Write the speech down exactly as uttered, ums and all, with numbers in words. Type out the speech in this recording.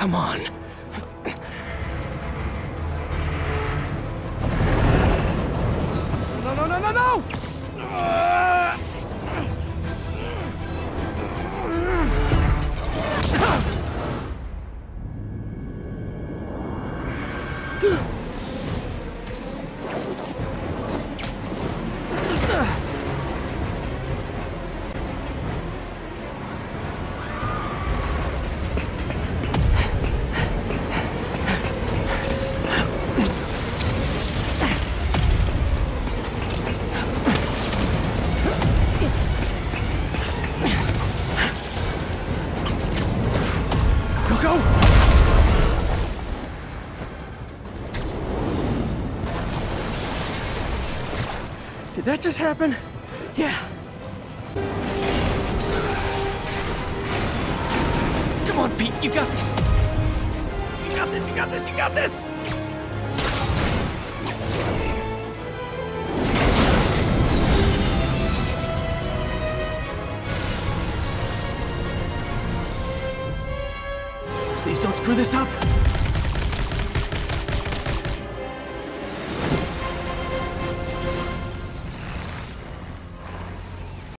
Come on. No, no, no, no, no! Uh... Go! Did that just happen? Yeah. Come on, Pete, you got this. You got this, you got this, you got this! Please don't screw this up.